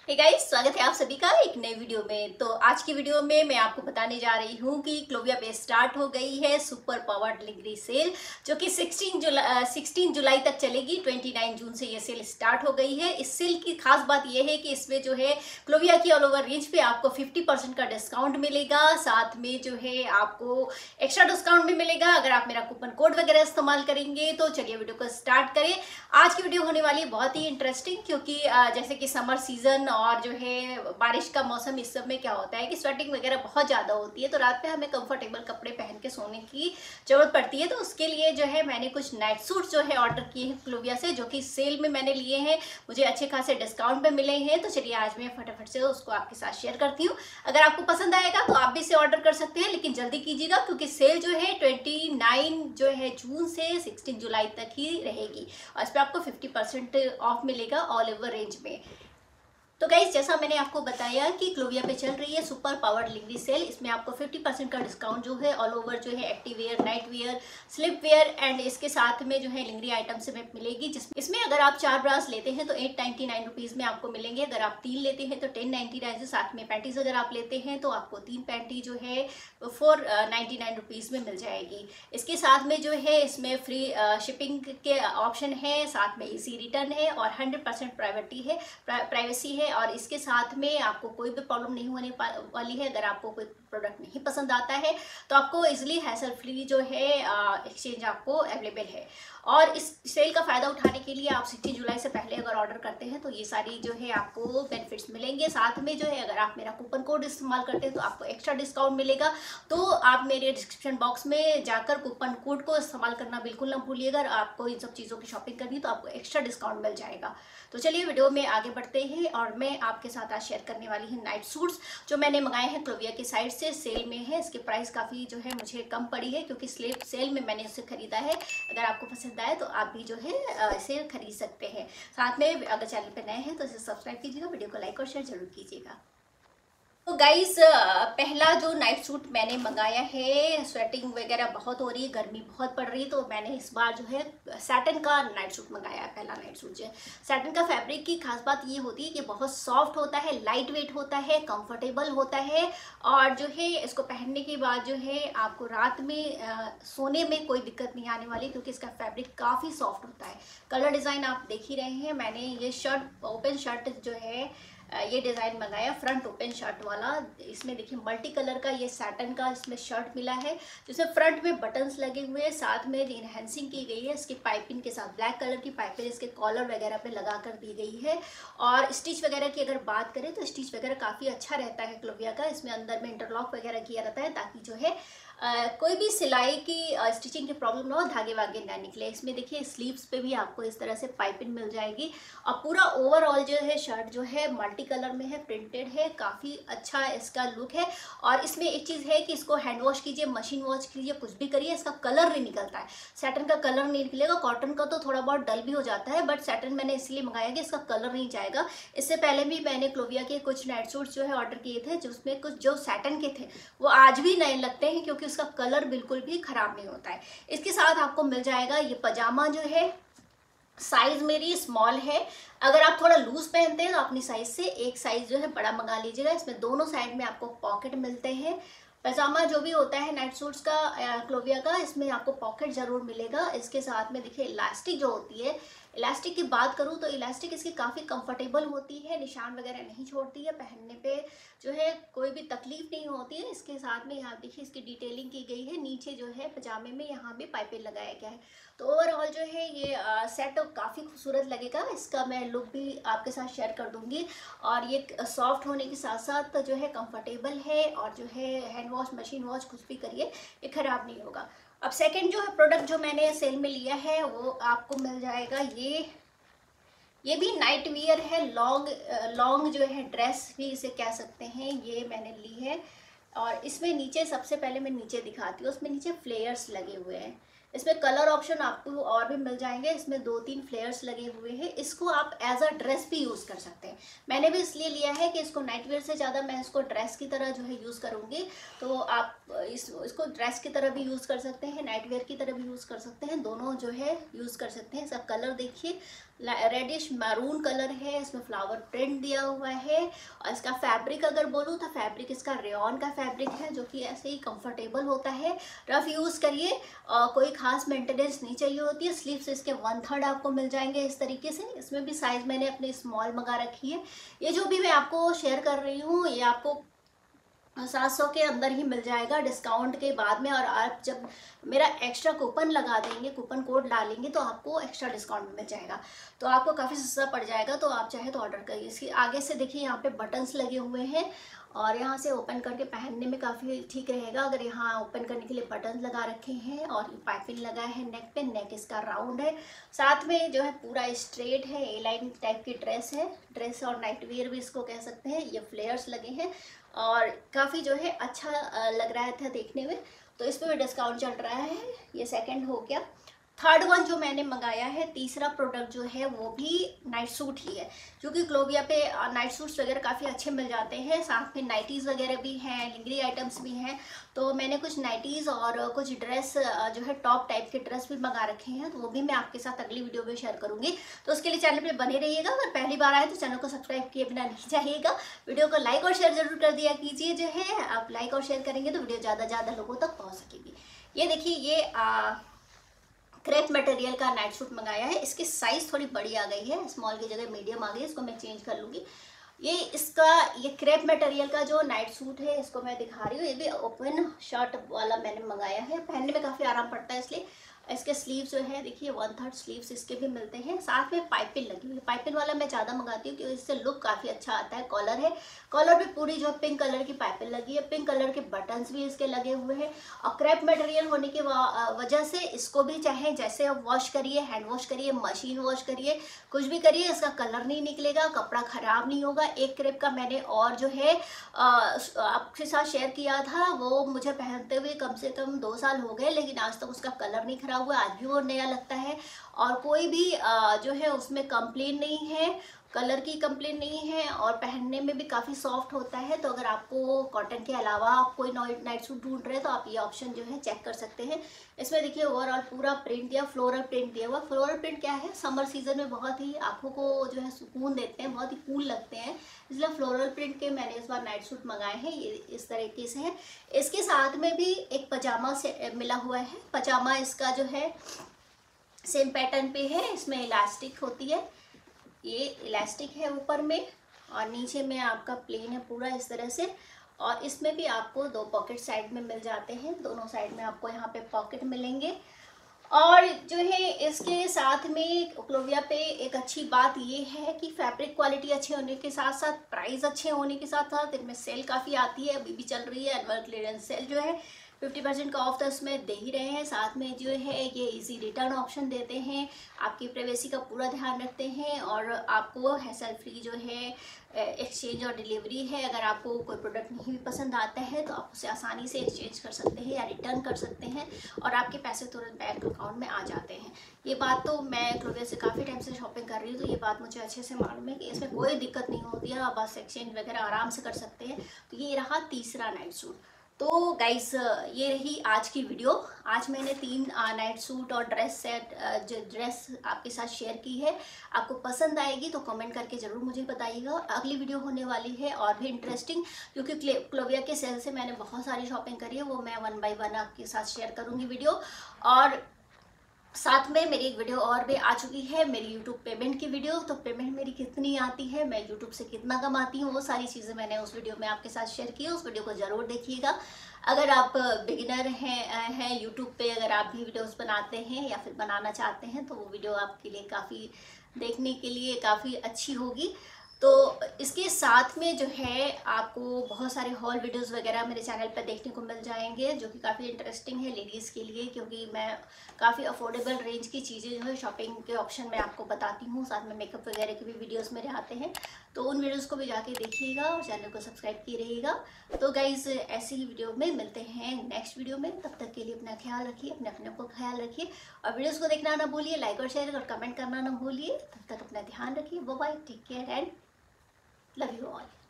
Hey guys, स्वागत है आप सभी का एक नए वीडियो में। तो आज की वीडियो में मैं आपको बताने जा रही हूँ कि क्लोविया पे स्टार्ट हो गई है सुपर पावर डिलीवरी सेल, जो कि 16 जुलाई तक चलेगी। 29 जून से ये सेल स्टार्ट हो गई है। इस सेल की खास बात यह है कि इसमें जो है क्लोविया की ऑल ओवर रेंज पे आपको 50% का डिस्काउंट मिलेगा। साथ में जो है आपको एक्स्ट्रा डिस्काउंट भी मिलेगा अगर आप मेरा कूपन कोड वगैरह इस्तेमाल करेंगे। तो चलिए वीडियो को स्टार्ट करें। आज की वीडियो होने वाली है बहुत ही इंटरेस्टिंग, क्योंकि जैसे कि समर सीजन और जो है बारिश का मौसम, इस सब में क्या होता है कि स्वेटिंग वगैरह बहुत ज़्यादा होती है, तो रात में हमें कंफर्टेबल कपड़े पहन के सोने की ज़रूरत पड़ती है। तो उसके लिए जो है मैंने कुछ नाइट सूट जो है ऑर्डर किए हैं क्लोविया से, जो कि सेल में मैंने लिए हैं, मुझे अच्छे खासे डिस्काउंट पे मिले हैं। तो चलिए आज मैं फटाफट से उसको आपके साथ शेयर करती हूँ। अगर आपको पसंद आएगा तो आप भी इसे ऑर्डर कर सकते हैं, लेकिन जल्दी कीजिएगा क्योंकि सेल जो है 29 जो है जून से 16 जुलाई तक ही रहेगी और इस पर आपको 50% ऑफ मिलेगा ऑल ओवर रेंज में। तो गाइस, जैसा मैंने आपको बताया कि क्लोविया पे चल रही है सुपर पावर डिलीवरी सेल। इसमें आपको 50% का डिस्काउंट जो है ऑल ओवर जो है active wear, night wear, sleep wear and इसके साथ में जो है लिंगरी आइटम से मिलेगी। इसमें अगर आप 4 ब्रास लेते हैं तो 899 रुपीज़ में आपको मिलेंगे। अगर आप 3 लेते हैं तो 1099 से। साथ में पैंटीज अगर आप लेते हैं तो आपको 3 पैंटी जो है 499 रुपीज़ में मिल जाएगी। इसके साथ में जो है इसमें फ्री शिपिंग के ऑप्शन है, साथ में इजी रिटर्न है और 100% प्राइवेसी है। और इसके साथ में आपको कोई भी प्रॉब्लम नहीं होने वाली है। अगर आपको कोई प्रोडक्ट नहीं पसंद आता है तो आपको इजीली हैसल फ्री जो है एक्सचेंज आपको अवेलेबल है। और इस सेल का फ़ायदा उठाने के लिए आप 16 जुलाई से पहले अगर ऑर्डर करते हैं तो ये सारी जो है आपको बेनिफिट्स मिलेंगे। साथ में जो है अगर आप मेरा कूपन कोड इस्तेमाल करते हैं तो आपको एक्स्ट्रा डिस्काउंट मिलेगा। तो आप मेरे डिस्क्रिप्शन बॉक्स में जाकर कूपन कोड को इस्तेमाल करना बिल्कुल ना भूलिएगा। अगर आपको इन सब चीज़ों की शॉपिंग करनी तो आपको एक्स्ट्रा डिस्काउंट मिल जाएगा। तो चलिए वीडियो में आगे बढ़ते हैं और मैं आपके साथ आज शेयर करने वाली हूँ नाइट सूट्स, जो मैंने मंगाए हैं क्लोविया की साइड से। सेल में है, इसकी प्राइस काफ़ी जो है मुझे कम पड़ी है क्योंकि सेल में मैंने उसे खरीदा है। अगर आपको पसंद आए तो आप भी जो है इसे खरीद सकते हैं। साथ में अगर चैनल पर नए हैं तो इसे सब्सक्राइब कीजिएगा, वीडियो को लाइक और शेयर जरूर कीजिएगा। तो गाइस, पहला जो नाइट सूट मैंने मंगाया है, स्वेटिंग वगैरह बहुत हो रही है, गर्मी बहुत पड़ रही है, तो मैंने इस बार जो है सैटिन का नाइट सूट मंगाया है। पहला नाइट सूट जो है सैटिन का फैब्रिक की खास बात ये होती है कि बहुत सॉफ्ट होता है, लाइट वेट होता है, कंफर्टेबल होता है और जो है इसको पहनने के बाद जो है आपको रात में सोने में कोई दिक्कत नहीं आने वाली, क्योंकि इसका फैब्रिक काफ़ी सॉफ्ट होता है। कलर डिज़ाइन आप देख ही रहे हैं। मैंने ये शर्ट, ओपन शर्ट जो है ये डिज़ाइन मंगाया, फ्रंट ओपन शर्ट वाला। इसमें देखिए मल्टी कलर का ये सैटन का इसमें शर्ट मिला है, जिसमें फ्रंट में बटन्स लगे हुए हैं, साथ में इनहेंसिंग की गई है इसकी पाइपिंग के साथ। ब्लैक कलर की पाइपिंग इसके कॉलर वगैरह पे लगा कर दी गई है। और स्टिच वगैरह की अगर बात करें तो स्टिच वगैरह काफ़ी अच्छा रहता है क्लोविया का। इसमें अंदर में इंटरलॉक वगैरह किया रहता है ताकि जो है कोई भी सिलाई की स्टिचिंग की प्रॉब्लम ना हो, धागे वागे ना निकले। इसमें देखिए स्लीव्स पे भी आपको इस तरह से पाइपिंग मिल जाएगी। और पूरा ओवरऑल जो है शर्ट जो है मल्टी कलर में है, प्रिंटेड है, काफ़ी अच्छा इसका लुक है। और इसमें एक चीज़ है कि इसको हैंड वॉश कीजिए, मशीन वॉश कीजिए, कुछ भी करिए, इसका कलर नहीं निकलता है। सैटन का कलर नहीं निकलेगा। कॉटन का तो थोड़ा बहुत डल भी हो जाता है, बट सैटन मैंने इसलिए मंगाया कि इसका कलर नहीं जाएगा। इससे पहले भी मैंने क्लोविया के कुछ नाइट सूट्स जो है ऑर्डर किए थे, जिसमें कुछ जो सैटन के थे वो आज भी नए लगते हैं, क्योंकि उसका कलर बिल्कुल भी खराब नहीं होता है। इसके साथ आपको मिल जाएगा ये पजामा जो है, साइज मेरी स्मॉल है। अगर आप थोड़ा लूज पहनते हैं तो अपनी साइज से एक साइज जो है बड़ा मंगा लीजिएगा। इसमें दोनों साइड में आपको पॉकेट मिलते हैं। पजामा जो भी होता है नाइट सूट्स का क्लोविया का, इसमें आपको पॉकेट जरूर मिलेगा। इसके साथ में देखिए इलास्टिक जो होती है, इलास्टिक की बात करूँ तो इलास्टिक इसकी काफ़ी कंफर्टेबल होती है, निशान वगैरह नहीं छोड़ती है, पहनने पे जो है कोई भी तकलीफ नहीं होती है। इसके साथ में यहाँ देखिए इसकी डिटेलिंग की गई है, नीचे जो है पजामे में यहाँ भी पाइपिंग लगाया गया है। तो ओवरऑल जो है ये सेट काफ़ी खूबसूरत लगेगा। इसका मैं लुक भी आपके साथ शेयर कर दूंगी। और ये सॉफ्ट होने के साथ साथ जो है कंफर्टेबल है, और जो है हैंड वॉश, मशीन वॉश कुछ भी करिए ये ख़राब नहीं होगा। अब सेकंड जो है प्रोडक्ट जो मैंने सेल में लिया है वो आपको मिल जाएगा। ये भी नाइट वियर है, लॉन्ग जो है ड्रेस भी इसे कह सकते हैं, ये मैंने ली है। और इसमें नीचे, सबसे पहले मैं नीचे दिखाती हूँ, उसमें नीचे फ्लेयर्स लगे हुए हैं। इसमें कलर ऑप्शन आपको और भी मिल जाएंगे। इसमें 2-3 फ्लेयर्स लगे हुए हैं। इसको आप एज अ ड्रेस भी यूज़ कर सकते हैं। मैंने भी इसलिए लिया है कि इसको नाइट वेयर से ज़्यादा मैं इसको ड्रेस की तरह जो है यूज़ करूँगी। तो आप इसको ड्रेस की तरह भी यूज़ कर सकते हैं, नाइट वेयर की तरह भी यूज़ कर सकते हैं, दोनों जो है यूज़ कर सकते हैं। इसका कलर देखिए, रेडिश मैरून कलर है, इसमें फ्लावर प्रिंट दिया हुआ है। और इसका फैब्रिक अगर बोलूँ तो फैब्रिक इसका रेयॉन का फैब्रिक है, जो कि ऐसे ही कंफर्टेबल होता है। रफ यूज़ करिए, कोई खास मेंटेनेंस नहीं चाहिए होती है। स्लीव्स इसके 1/3 आपको मिल जाएंगे इस तरीके से। इसमें भी साइज़ मैंने अपने स्मॉल मंगा रखी है। ये जो भी मैं आपको शेयर कर रही हूँ ये आपको 700 के अंदर ही मिल जाएगा डिस्काउंट के बाद में। और आप जब मेरा एक्स्ट्रा कूपन लगा देंगे, कूपन कोड डालेंगे, तो आपको एक्स्ट्रा डिस्काउंट मिल जाएगा, तो आपको काफ़ी सस्ता पड़ जाएगा। तो आप चाहे तो ऑर्डर करिए। इसके आगे से देखिए यहाँ पे बटन्स लगे हुए हैं और यहाँ से ओपन करके पहनने में काफ़ी ठीक रहेगा। अगर यहाँ ओपन करने के लिए बटन लगा रखे हैं और पाइपिंग लगा है नेक पे, नेक इसका राउंड है। साथ में जो है पूरा स्ट्रेट है, ए लाइन टाइप की ड्रेस है, ड्रेस और नाइट वेयर भी इसको कह सकते हैं। ये फ्लेयर्स लगे हैं और काफ़ी जो है अच्छा लग रहा था देखने में, तो इस पर भी डिस्काउंट चल रहा है। ये सेकंड हो गया। थर्ड वन जो मैंने मंगाया है, तीसरा प्रोडक्ट जो है वो भी नाइट सूट ही है, क्योंकि क्लोविया पे नाइट सूट्स वगैरह काफ़ी अच्छे मिल जाते हैं। साथ में नाइटीज़ वगैरह भी हैं, लिंगरी आइटम्स भी हैं। तो मैंने कुछ नाइटीज़ और कुछ ड्रेस जो है टॉप टाइप के ड्रेस भी मंगा रखे हैं, तो वो भी मैं आपके साथ अगली वीडियो में शेयर करूँगी। तो उसके लिए चैनल पर बने रहिएगा। अगर पहली बार आए तो चैनल को सब्सक्राइब किए बिना नहीं जाइएगा। वीडियो को लाइक और शेयर जरूर कर दिया कीजिए। जो है आप लाइक और शेयर करेंगे तो वीडियो ज़्यादा लोगों तक पहुँच सकेगी। ये देखिए, ये क्रेप मटेरियल का नाइट सूट मंगाया है। इसकी साइज़ थोड़ी बड़ी आ गई है, स्मॉल की जगह मीडियम आ गई, इसको मैं चेंज कर लूँगी। ये क्रेप मटेरियल का जो नाइट सूट है इसको मैं दिखा रही हूँ। ये भी ओपन शर्ट वाला मैंने मंगाया है, पहनने में काफ़ी आराम पड़ता है। इसलिए इसके स्लीव्स जो है देखिए 1/3 स्लीव्स इसके भी मिलते हैं। साथ में पाइपिंग लगी हुई है। पाइपिंग वाला मैं ज़्यादा मंगाती हूँ क्योंकि इससे लुक काफ़ी अच्छा आता है। कॉलर है, कॉलर भी पूरी जो पिंक कलर की पाइपिंग लगी है, पिंक कलर के बटन्स भी इसके लगे हुए हैं। और क्रेप मटेरियल होने की वजह से इसको भी चाहे जैसे आप वॉश करिए, हैंड वॉश करिए, मशीन वॉश करिए, कुछ भी करिए, इसका कलर नहीं निकलेगा, कपड़ा ख़राब नहीं होगा। एक क्रेप का मैंने और जो है आपके साथ शेयर किया था, वो मुझे पहनते हुए कम से कम 2 साल हो गए, लेकिन आज तक उसका कलर नहीं खराब हुआ, आज भी वो नया लगता है। और कोई भी जो है उसमें कंप्लेन नहीं है, कलर की कंप्लेन नहीं है, और पहनने में भी काफ़ी सॉफ्ट होता है। तो अगर आपको कॉटन के अलावा आप कोई नाइट सूट ढूंढ रहे हैं तो आप ये ऑप्शन जो है चेक कर सकते हैं। इसमें देखिए ओवरऑल पूरा प्रिंट दिया, फ्लोरल प्रिंट दिया हुआ। फ्लोरल प्रिंट क्या है, समर सीजन में बहुत ही आंखों को जो है सुकून देते हैं, बहुत ही कूल लगते हैं, इसलिए फ्लोरल प्रिंट के मैंने इस बार नाइट सूट मंगाए हैं। ये इस तरीके से है। इसके साथ में भी एक पजामा से मिला हुआ है। पजामा इसका जो है सेम पैटर्न पे है, इसमें इलास्टिक होती है, ये इलास्टिक है ऊपर में, और नीचे में आपका प्लेन है पूरा इस तरह से। और इसमें भी आपको 2 पॉकेट साइड में मिल जाते हैं, दोनों साइड में आपको यहाँ पे पॉकेट मिलेंगे। और जो है इसके साथ में क्लोविया पे एक अच्छी बात ये है कि फैब्रिक क्वालिटी अच्छे होने के साथ साथ प्राइस अच्छे होने के साथ साथ इनमें सेल काफ़ी आती है, अभी भी चल रही है। एनुअल क्लियरेंस सेल जो है 50% का ऑफ तो इसमें दे ही रहे हैं। साथ में जो है ये इजी रिटर्न ऑप्शन देते हैं, आपकी प्राइवेसी का पूरा ध्यान रखते हैं, और आपको हैसल फ्री जो है एक्सचेंज और डिलीवरी है। अगर आपको कोई प्रोडक्ट नहीं भी पसंद आता है तो आप उसे आसानी से एक्सचेंज कर सकते हैं या रिटर्न कर सकते हैं, और आपके पैसे तुरंत बैंक अकाउंट में आ जाते हैं। ये बात तो मैं क्लोविया से काफ़ी टाइम से शॉपिंग कर रही हूँ, तो ये बात मुझे अच्छे से मालूम है कि इसमें कोई दिक्कत नहीं होती है, आप बस एक्सचेंज वगैरह आराम से कर सकते हैं। तो ये रहा तीसरा नाइट सूट। तो गाइस ये रही आज की वीडियो। आज मैंने 3 नाइट सूट और ड्रेस सेट जो ड्रेस आपके साथ शेयर की है। आपको पसंद आएगी तो कमेंट करके ज़रूर मुझे बताइएगा। अगली वीडियो होने वाली है और भी इंटरेस्टिंग, क्योंकि क्लोविया के सेल से मैंने बहुत सारी शॉपिंग करी है, वो मैं 1 बाय 1 आपके साथ शेयर करूँगी वीडियो। और साथ में मेरी एक वीडियो और भी आ चुकी है, मेरी यूट्यूब पेमेंट की वीडियो। तो पेमेंट मेरी कितनी आती है, मैं यूट्यूब से कितना कमाती हूँ, वो सारी चीज़ें मैंने उस वीडियो में आपके साथ शेयर की है। उस वीडियो को ज़रूर देखिएगा। अगर आप बिगिनर हैं यूट्यूब पे, अगर आप भी वीडियोस बनाते हैं या फिर बनाना चाहते हैं, तो वो वीडियो आपके लिए काफ़ी देखने के लिए काफ़ी अच्छी होगी। तो इसके साथ में जो है आपको बहुत सारे हॉल वीडियोस वगैरह मेरे चैनल पर देखने को मिल जाएंगे, जो कि काफ़ी इंटरेस्टिंग है लेडीज़ के लिए, क्योंकि मैं काफ़ी अफोर्डेबल रेंज की चीज़ें जो है शॉपिंग के ऑप्शन में आपको बताती हूँ। साथ में मेकअप वगैरह के भी वीडियोस मेरे आते हैं, तो उन वीडियोज़ को भी जाके देखिएगा और चैनल को सब्सक्राइब किए रहिएगा। तो गाइज़ ऐसी ही वीडियो में मिलते हैं नेक्स्ट वीडियो में। तब तक के लिए अपना ख्याल रखिए, अपने को ख्याल रखिए, और वीडियोज़ को देखना ना भूलिए, लाइक और शेयर और कमेंट करना ना भूलिए। तब तक अपना ध्यान रखिए। Bye bye, take care and love you all.